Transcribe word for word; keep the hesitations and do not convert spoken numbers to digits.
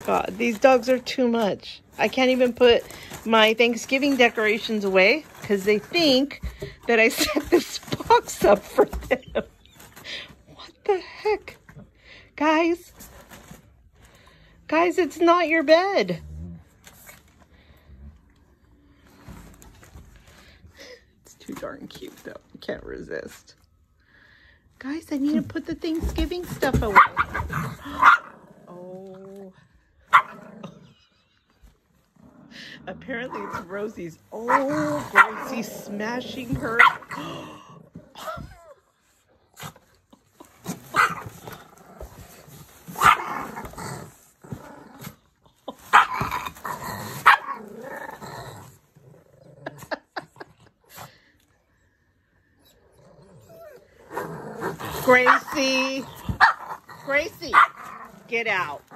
God, these dogs are too much. I can't even put my Thanksgiving decorations away because they think that I set this box up for them. What the heck? Guys, guys, it's not your bed. It's too darn cute though. I can't resist. Guys, I need to put the Thanksgiving stuff away. Oh. Apparently it's Rosie's. Oh, Gracie's smashing her. Gracie, Gracie, get out.